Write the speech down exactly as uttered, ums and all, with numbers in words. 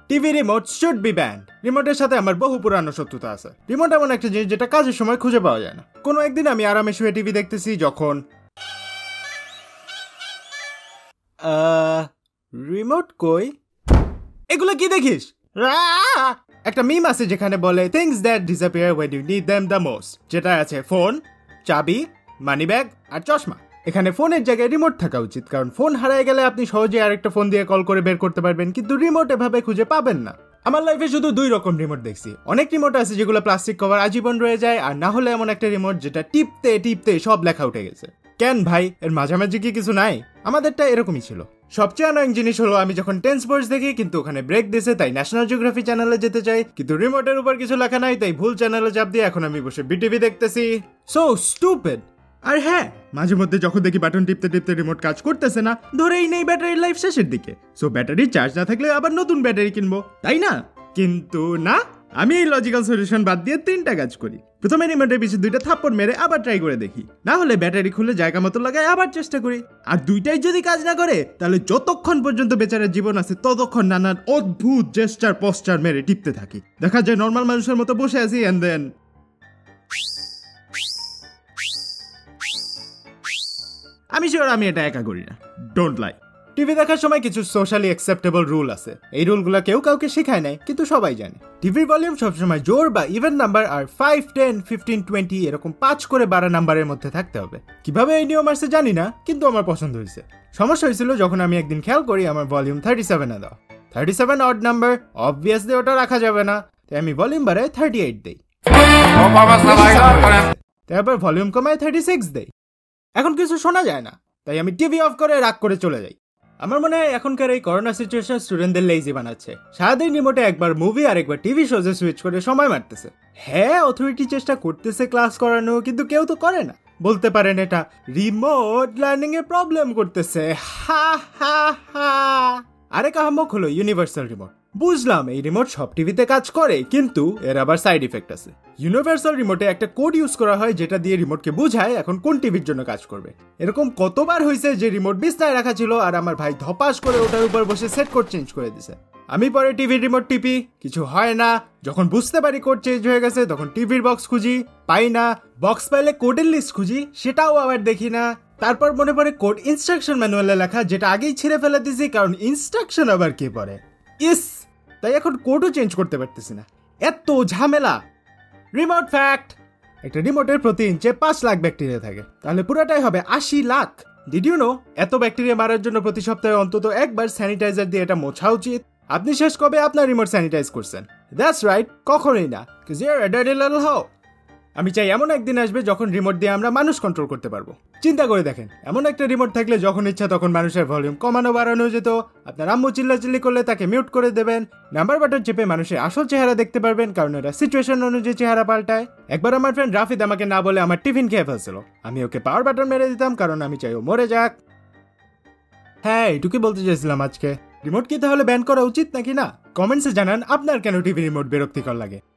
TV remote should be banned. রিমোটের সাথে আমার বহু পুরানো শত্রুতা আছে। রিমোট এমন একটা জিনিস যেটা কাজের সময় খুঁজে পাওয়া যায় না। কোনো একদিন আমি আরামে শুয়ে টিভি দেখতেছি, যখন রিমোট কই, এগুলো কি দেখিস? একটা মিম আছে যেখানে বলে things that disappear when you need them the most, যেটা আছে ফোন, চাবি, মানি ব্যাগ আর চশমা। এখানে ফোনের জায়গায় রিমোট থাকা উচিত, কারণ ফোন হারিয়ে গেলে আপনি সহজে আরেকটা ফোন দিয়ে কল করে বের করতে পারবেন, কিন্তু রিমোট এভাবে খুঁজে পাবেন না। আমার লাইফে শুধু দুই রকম রিমোট দেখছি। অনেক রিমোট আছে যেগুলো প্লাস্টিক কভার আজীবন রয়ে যায়, আর না হলে এমন একটা রিমোট যেটা টিপতে টিপতে সব লেখা উঠে গেছে। কেন ভাই, এর মাঝামাঝি কি কিছু নাই? আমাদেরটা এরকমই ছিল। সবচেয়ে অ্যানোয়িং জিনিস হলো আমি যখন টেন স্পোর্টস দেখি কিন্তু ওখানে ব্রেক দিয়েছে, তাই ন্যাশনাল জিওগ্রাফি চ্যানেলে যেতে চাই, কিন্তু রিমোটের উপর কিছু লেখা নাই, তাই ভুল চ্যানেলে চাপ দিয়ে এখন আমি বসে বিটিভি দেখতেছি। So stupid. আর হ্যাঁ, মাঝে মধ্যে যখন দেখি বাটন টিপতে টিপতে রিমোট কাজ করতেছে না, ধরেই নেই ব্যাটারির লাইফ শেষের দিকে, সো ব্যাটারি চার্জ না থাকলে আবার নতুন ব্যাটারি কিনবো, তাই না? কিন্তু না, আমি এই লজিক্যাল সলিউশন বাদ দিয়ে তিনটা কাজ করি। প্রথমে রিমোটের পিছনে দুইটা থাপ্পড় মেরে আবার ট্রাই করে দেখি, না হলে ব্যাটারি খুলে জায়গা মতো লাগায় আবার চেষ্টা করি। আর দুইটাই যদি কাজ না করে, তাহলে যতক্ষণ পর্যন্ত বেচারার জীবন আছে ততক্ষণ নানান অদ্ভুত জেস্টার পোস্টার মেরে টিপতে থাকি। দেখা যায় নর্মাল মানুষের মতো বসে আছি, এন্ড দেন আমি শিওর আমি এটা একা করি না, ডোন্ট লাই। টিভি দেখার সময় কিছু সোশ্যালি অ্যাকসেপ্টেবল রুল আছে। এই রুলগুলো কেউ কাউকে শেখায় নাই, কিন্তু সবাই জানে। টিভির ভলিউম সবসময় জোর বা ইভেন নাম্বার আর ফাইভ টেন ফিফটিন টোয়েন্টি এরকম পাঁচ করে বারো নাম্বারের মধ্যে থাকতে হবে। কিভাবে এই নিয়ম আসছে জানি না, কিন্তু আমার পছন্দ হয়েছে। সমস্যা হয়েছিল যখন আমি একদিন খেয়াল করি আমার ভলিউম থার্টি সেভেন এ দেওয়া। Thirty seven odd number, obviously ওটা রাখা যাবে না, তাই আমি ভলিউম বাড়ায় থার্টি এইট দেই, তাই আবার ভলিউম কমায় থার্টি সিক্স দেই। এখন কিছু শোনা যায় না, তাই আমি টিভি অফ করে রাগ করে চলে যাই। আমার মনে হয় এখনকার এই করোনা সিচুয়েশন স্টুডেন্টদের লেজি বানাচ্ছে। সারাদিন রিমোটে একবার মুভি আর একবার টিভি শোজে সুইচ করে সময় মারতেছে। হ্যাঁ, অথরিটি চেষ্টা করতেছে ক্লাস করানো, কিন্তু কেউ তো করে না। বলতে পারেন এটা রিমোট লার্নিং এ প্রবলেম করতেছে। হা হা হা। আরেক আহম্মক হলো ইউনিভার্সাল রিমোট। বুঝলাম এই রিমোট সব টিভিতে কাজ করে, কিন্তু এর আবার সাইড ইফেক্ট আছে। ইউনিভার্সাল রিমোটে একটা কোড ইউজ করা হয় যেটা দিয়ে রিমোটকে বুঝায় এখন কোন টিভির জন্য কাজ করবে। এরকম কতবার হয়েছে যে রিমোট বিছনায় রাখা ছিল আর আমার ভাই ধপাস করে ওটার উপর বসে সেট কোড চেঞ্জ করে দিছে। আমি পরে টিভির রিমোট টিপি, কিছু হয় না। যখন বুঝতে পারি কোড চেঞ্জ হয়ে গেছে, তখন টিভির বক্স খুঁজি, পাই না। বক্স পাইলে কোডের লিস্ট খুঁজি, সেটাও আবার দেখি না। তারপর মনে পড়ে কোড ইনস্ট্রাকশন ম্যানুয়ালে লেখা, যেটা আগেই ছিঁড়ে ফেলে দিছি, কারণ ইনস্ট্রাকশন আবার কে পড়ে। ইস, তাই এখন কোডও চেঞ্জ করতে পারতেছি না, এত ঝামেলা। রিমোট ফ্যাক্ট, একটা রিমোটের প্রতি ইঞ্চে পাঁচ লাখ ব্যাকটেরিয়া থাকে, তাহলে পুরোটাই হবে আশি লাখ। ডিড ইউ নো এত ব্যাকটেরিয়া মারার জন্য প্রতি সপ্তাহে অন্তত একবার স্যানিটাইজার দিয়ে এটা মোছা উচিত। আপনি শেষ কবে আপনার রিমোট স্যানিটাইজ করছেন? দ্যাটস রাইট, কখনোই না, cuz you're a dirty little hoe। আমি চাই এমন একদিন আসবে যখন রিমোট দিয়ে আমরা মানুষ কন্ট্রোল করতে পারবো। চিন্তা করে দেখেন, এমন একটা রিমোট থাকলে যখন ইচ্ছা তখন মানুষের ভলিউম কমানো বাড়ানো যেত। আপনার আম্মু চিল্লাচিল্লি করলে তাকে মিউট করে দেবেন। নাম্বার বাটন চেপে মানুষের আসল চেহারা দেখতে পারবেন, কারণ এটা সিচুয়েশন অনুযায়ী চেহারা পাল্টায়। একবার আমার ফ্রেন্ড রাফিদ আমাকে না বলে আমার টিফিন খেয়ে ফেলছিল। আমি ওকে পাওয়ার বাটন মেরে দিতাম, কারণ আমি চাই ও মরে যাক। হ্যাঁ, এটুকুই বলতে চাইছিলাম আজকে। রিমোট কি তাহলে ব্যান করা উচিত নাকি না? কমেন্টসে জানান আপনার কেন টিভি রিমোট বিরক্তিকর লাগে।